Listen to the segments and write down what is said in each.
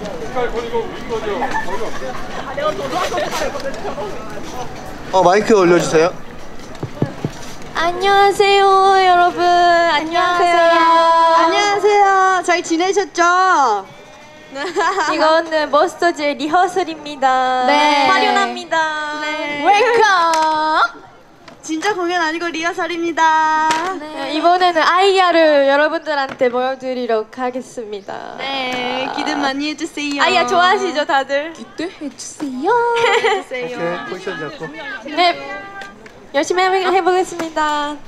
마이크 올려주세요. 안녕하세요, 여러분. 안녕하세요. 안녕하세요. 잘 지내셨죠? 이거는 머스터즈의 리허설입니다. 네. 화려합니다. 네. 웰컴. 진짜 공연 아니고 리허설입니다. 네, 이번에는 아이야를 여러분들한테 보여드리도록 하겠습니다. 네, 기대 많이 해주세요. 아이야 좋아하시죠, 다들? 기대해주세요. 오케이, 포지션 잡고. 네, 열심히 해보겠습니다.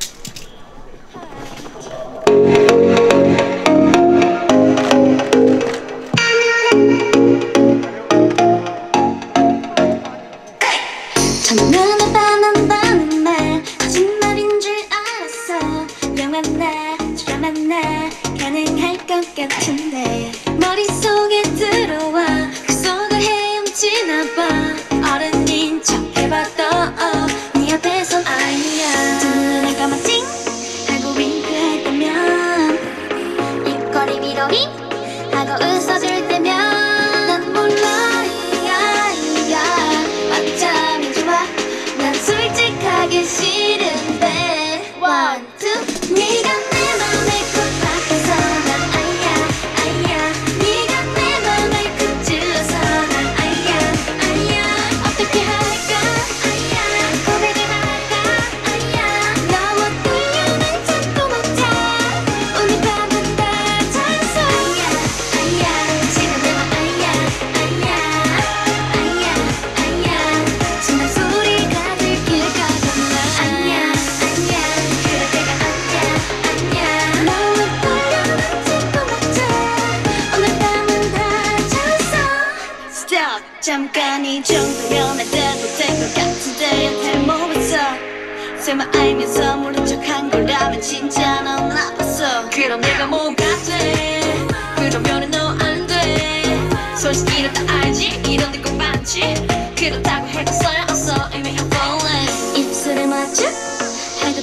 첫눈에 반한다는 말 거짓말인 줄 알았어. 영화나 드라마나 가능할 것 같은데 머릿속에 들어와 그 속을 헤엄치나 봐. 어른인 척 해봐도 네 앞에선 아니야. 두 눈을 감아 찡 하고 윙크할 때면 입꼬리 위로 윙 하고 웃어줄 때면 난 몰라. 어쩌면 좋아. 난 솔직하게 싫은데 One, two. 네가 내 맘을 꼭 바꿔서 난 아야 아야. 네가 내 맘을 콕 찔러서 난 아야 아야. 어떻게 할까 아야. 고백을 할까 아야. 너무 떨려는 참고 못해. 오늘 밤은 다 잤어 아야 아야. 지금 내 맘 아야 아야 아야 아야. 심장 소리가 들킬 거잖아 아야 아야. 그럴 때가 아니야 아니야. 너무 떨려는 참고 못해. 오늘 밤은 다 잤어. Stop. 잠깐 이 정도면 해도 될 것 같은데 여태 뭐 했어. 설마 알면서 모른 척한 거라면 진짜 넌 나빴어. 그럼 내가 뭐가 돼. 그러면은 너 안 돼. 솔직히 너 다 알지. 이런 데꼭 많지. 그렇다고 해도 소용없어. 이미 I'm falling. 입술을 마주 하고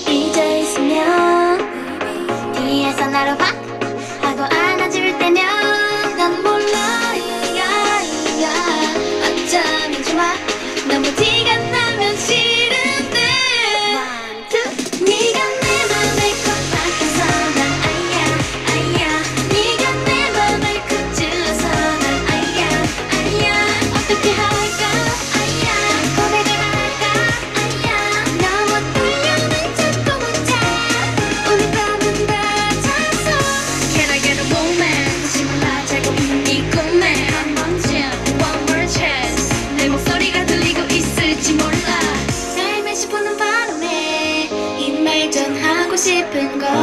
삐져있으면 뒤에서 나를 확 하고 안아줄 때면 난 몰라. 야 어쩌면 좋아. 너무 티가 나면 싫은데 One, two. 네가 내 맘을 콕 바꿔서 난 아야 아야. 네가 내 맘을 콕 찔러서 난 아야 아야. 어떻게 할까 아야. 고백을 할까 아야. 너무 떨려는 참고 못해. 오늘 밤은 다 잤어. Can I get a moment. 다시 몰라 자고 있는 이 꿈에 한 번쯤 One more chance. 내 목소리가 들리고 있을지 몰라. 삶에 싶어는 바람에 이 말 전하고 싶은 걸.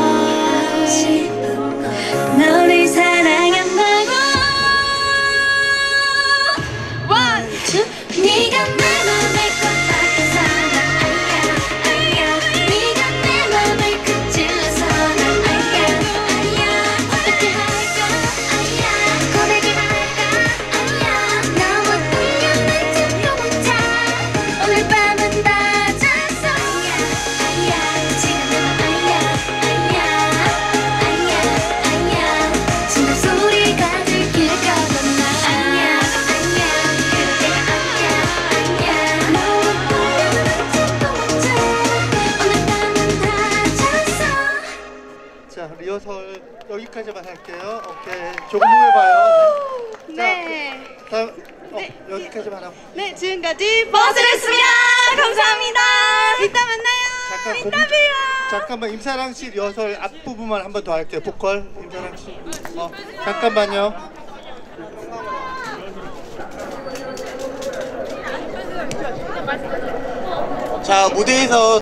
너를 사랑한다고. One, two. 네가 내 맘을 꼭 바꿔서 난 아야 아야. 네가 내 맘을 콕 찔러서 난 아야 아야. 어떻게 할까 아야. 고백을 할까 아야. 너무 떨려는 참고 못해. 오늘 밤은 다 잤어 아야 아야. 지금 내 맘 아야 아야 아야 아야. 심장 소리가 들킬 거잖아 아야 아야. 그럴 때가 아니야 아니야. 너무 떨려는 참고 못해. 오늘 밤은 다 잤어. 자, 리허설 여기까지만 할게요. 오케이. 조금 후에 봐요. 네. 자, 다음, 여기까지만 하고. 네, 지금까지 버스였습니다. 감사합니다. 이따 만나요. 잠깐만, 임사랑 씨 리허설 앞부분만 한 번 더 할게요. 보컬, 임사랑 씨. 잠깐만요. 자, 무대에서